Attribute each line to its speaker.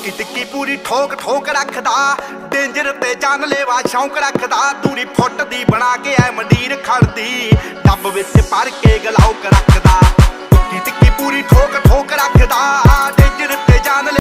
Speaker 1: ਟਿੱਕੀ ਟਿੱਕੀ ਪੂਰੀ ਠੋਕ ਠੋਕ ਰੱਖਦਾ, ਡੇਂਜਰ ਤੇ ਜਾਨਲੇਵਾ ਸ਼ੌਂਕ ਰੱਖਦਾ। ਦੂਰੀ ਫੁੱਟ ਦੀ ਬਣਾ ਕੇ ਐ ਮੰਡੀਰ ਖੜਦੀ, ਡੱਬ ਵਿੱਚ ਭਰ ਕੇ ਗਲਾਉ ਕਰ